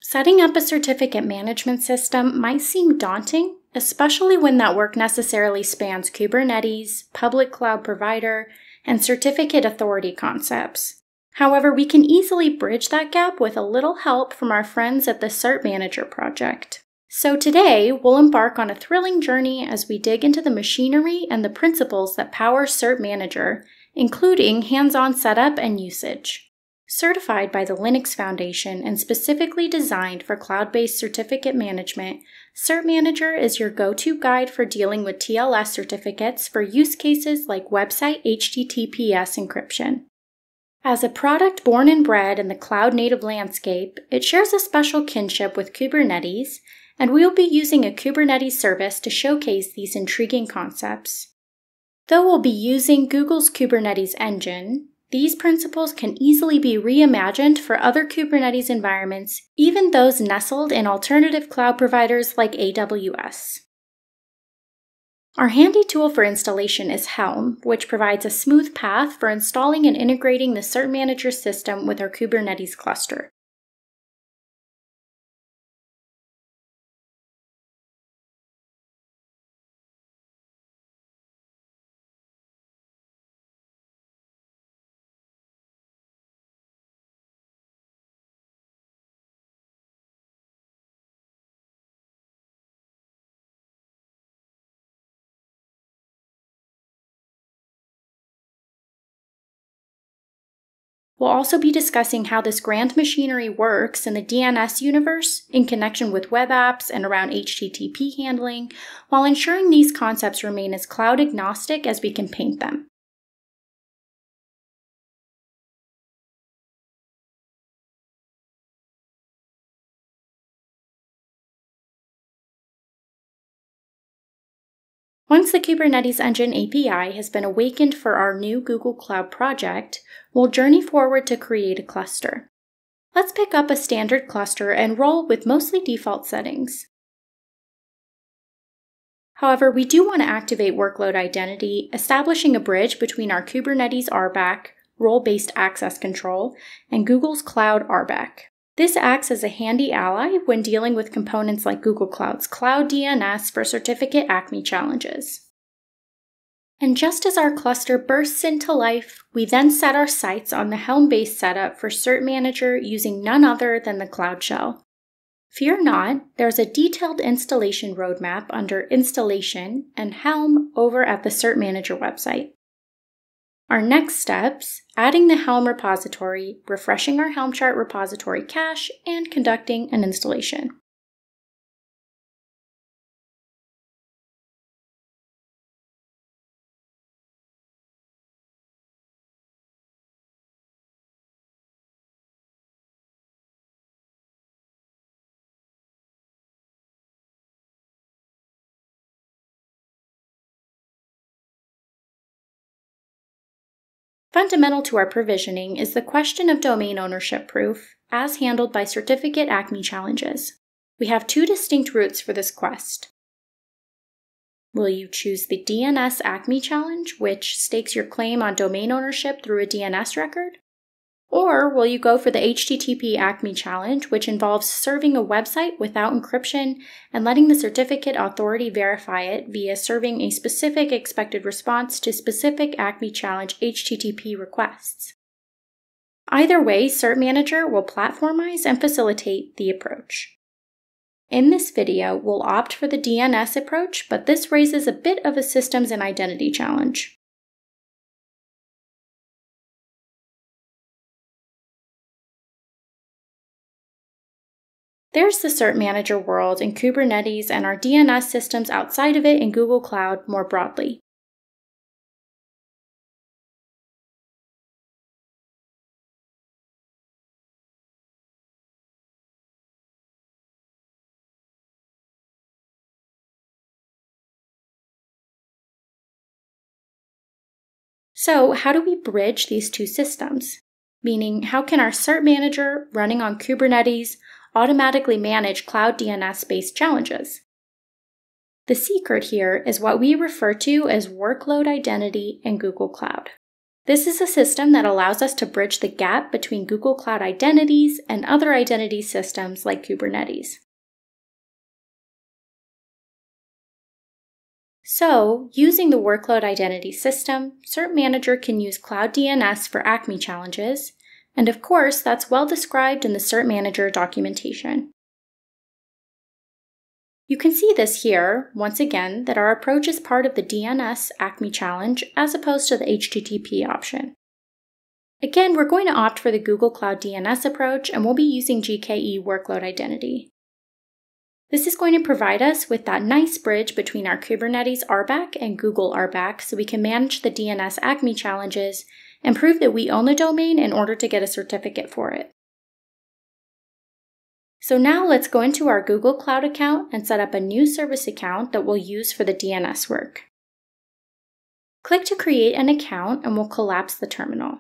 Setting up a certificate management system might seem daunting, especially when that work necessarily spans Kubernetes, public cloud provider, and certificate authority concepts. However, we can easily bridge that gap with a little help from our friends at the Cert Manager project. So today, we'll embark on a thrilling journey as we dig into the machinery and the principles that power Cert Manager, including hands-on setup and usage. Certified by the Linux Foundation and specifically designed for cloud-based certificate management, Cert Manager is your go-to guide for dealing with TLS certificates for use cases like website HTTPS encryption. As a product born and bred in the cloud-native landscape, it shares a special kinship with Kubernetes, and we will be using a Kubernetes service to showcase these intriguing concepts. Though we'll be using Google's Kubernetes engine, these principles can easily be reimagined for other Kubernetes environments, even those nestled in alternative cloud providers like AWS. Our handy tool for installation is Helm, which provides a smooth path for installing and integrating the Cert Manager system with our Kubernetes cluster. We'll also be discussing how this grand machinery works in the DNS universe in connection with web apps and around HTTP handling, while ensuring these concepts remain as cloud agnostic as we can paint them. Once the Kubernetes Engine API has been awakened for our new Google Cloud project, we'll journey forward to create a cluster. Let's pick up a standard cluster and roll with mostly default settings. However, we do want to activate workload identity, establishing a bridge between our Kubernetes RBAC, role-based access control, and Google's Cloud RBAC. This acts as a handy ally when dealing with components like Google Cloud's Cloud-DNS for certificate ACME challenges. And just as our cluster bursts into life, we then set our sights on the Helm-based setup for Cert Manager using none other than the Cloud Shell. Fear not, there's a detailed installation roadmap under Installation and Helm over at the Cert Manager website. Our next steps: adding the Helm repository, refreshing our Helm chart repository cache, and conducting an installation. Fundamental to our provisioning is the question of domain ownership proof, as handled by certificate ACME challenges. We have two distinct routes for this quest. Will you choose the DNS ACME challenge, which stakes your claim on domain ownership through a DNS record? Or will you go for the HTTP ACME challenge, which involves serving a website without encryption and letting the certificate authority verify it via serving a specific expected response to specific ACME challenge HTTP requests? Either way, Cert Manager will platformize and facilitate the approach. In this video, we'll opt for the DNS approach, but this raises a bit of a systems and identity challenge. There's the Cert Manager world in Kubernetes and our DNS systems outside of it in Google Cloud more broadly. So, how do we bridge these two systems? Meaning, how can our Cert Manager running on Kubernetes automatically manage Cloud-DNS-based challenges? The secret here is what we refer to as workload identity in Google Cloud. This is a system that allows us to bridge the gap between Google Cloud identities and other identity systems like Kubernetes. So, using the Workload Identity System, Cert Manager can use Cloud-DNS for ACME challenges, and of course, that's well described in the Cert Manager documentation. You can see this here, once again, that our approach is part of the DNS ACME challenge as opposed to the HTTP option. Again, we're going to opt for the Google Cloud DNS approach, and we'll be using GKE Workload Identity. This is going to provide us with that nice bridge between our Kubernetes RBAC and Google RBAC so we can manage the DNS ACME challenges and prove that we own the domain in order to get a certificate for it. So now let's go into our Google Cloud account and set up a new service account that we'll use for the DNS work. Click to create an account and we'll collapse the terminal.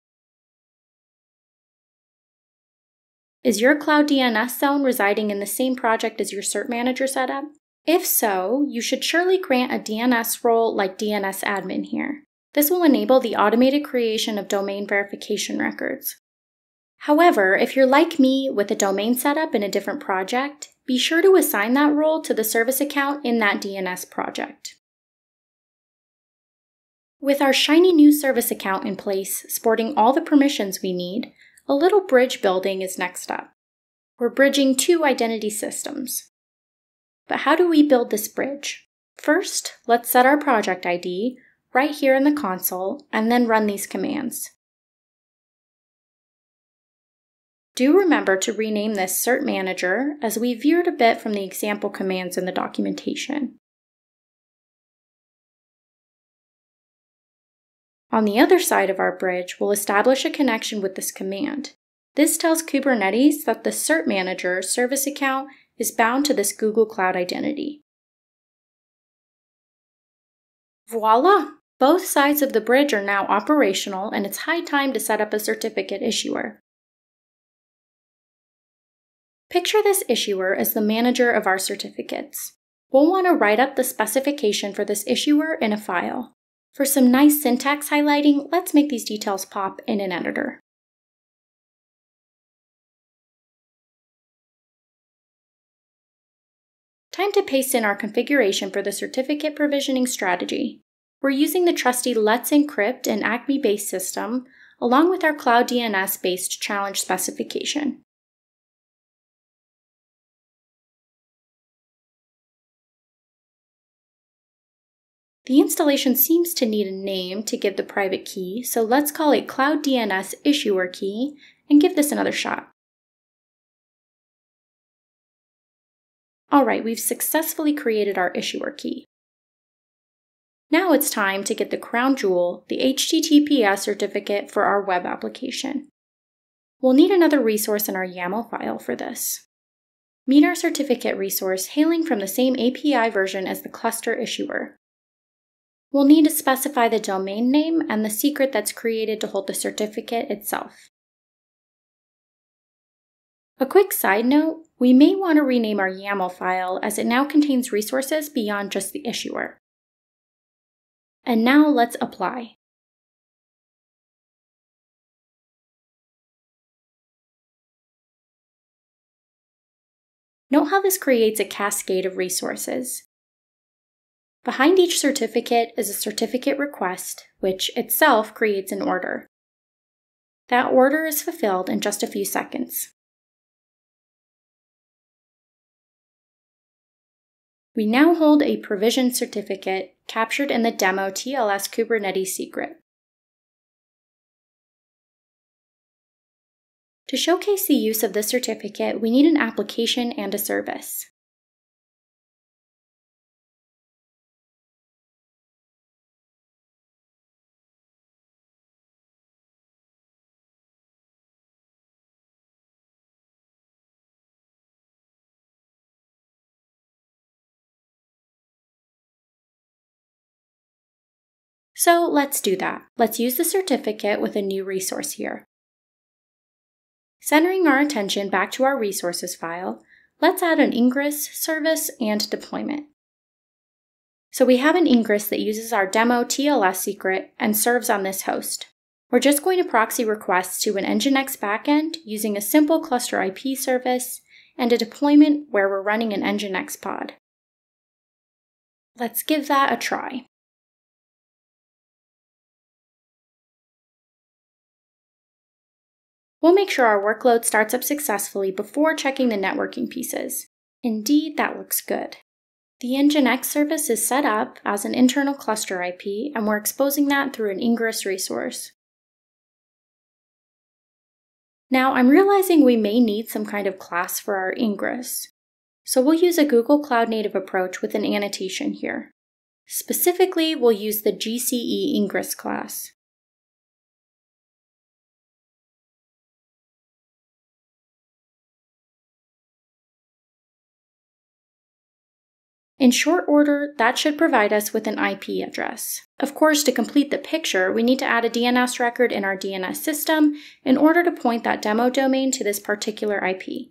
Is your Cloud DNS zone residing in the same project as your Cert Manager setup? If so, you should surely grant a DNS role like DNS admin here. This will enable the automated creation of domain verification records. However, if you're like me with a domain setup in a different project, be sure to assign that role to the service account in that DNS project. With our shiny new service account in place, sporting all the permissions we need, a little bridge building is next up. We're bridging two identity systems. But how do we build this bridge? First, let's set our project ID right here in the console and then run these commands. Do remember to rename this Cert Manager as we veered a bit from the example commands in the documentation. On the other side of our bridge, we'll establish a connection with this command. This tells Kubernetes that the Cert Manager service account is bound to this Google Cloud identity. Voila! Both sides of the bridge are now operational, and it's high time to set up a certificate issuer. Picture this issuer as the manager of our certificates. We'll want to write up the specification for this issuer in a file. For some nice syntax highlighting, let's make these details pop in an editor. Time to paste in our configuration for the certificate provisioning strategy. We're using the trusty Let's Encrypt and ACME-based system, along with our Cloud-DNS-based challenge specification. The installation seems to need a name to give the private key, so let's call it Cloud-DNS Issuer Key and give this another shot. Alright, we've successfully created our issuer key. Now it's time to get the crown jewel, the HTTPS certificate for our web application. We'll need another resource in our YAML file for this. Meet our certificate resource hailing from the same API version as the cluster issuer. We'll need to specify the domain name and the secret that's created to hold the certificate itself. A quick side note, we may want to rename our YAML file as it now contains resources beyond just the issuer. And now let's apply. Note how this creates a cascade of resources. Behind each certificate is a certificate request, which itself creates an order. That order is fulfilled in just a few seconds. We now hold a provisioned certificate captured in the demo TLS Kubernetes secret. To showcase the use of this certificate, we need an application and a service. So let's do that. Let's use the certificate with a new resource here. Centering our attention back to our resources file, let's add an ingress, service, and deployment. So we have an ingress that uses our demo TLS secret and serves on this host. We're just going to proxy requests to an Nginx backend using a simple cluster IP service and a deployment where we're running an Nginx pod. Let's give that a try. We'll make sure our workload starts up successfully before checking the networking pieces. Indeed, that looks good. The Nginx service is set up as an internal cluster IP, and we're exposing that through an ingress resource. Now, I'm realizing we may need some kind of class for our ingress. So we'll use a Google Cloud Native approach with an annotation here. Specifically, we'll use the GCE ingress class. In short order, that should provide us with an IP address. Of course, to complete the picture, we need to add a DNS record in our DNS system in order to point that demo domain to this particular IP.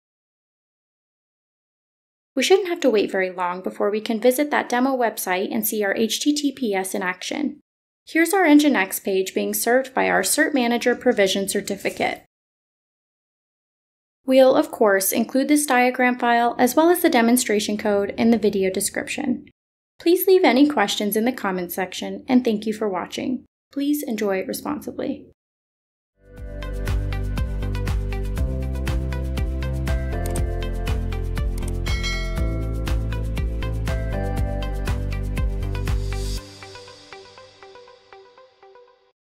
We shouldn't have to wait very long before we can visit that demo website and see our HTTPS in action. Here's our Nginx page being served by our Cert Manager provision certificate. We'll, of course, include this diagram file as well as the demonstration code in the video description. Please leave any questions in the comments section, and thank you for watching. Please enjoy responsibly.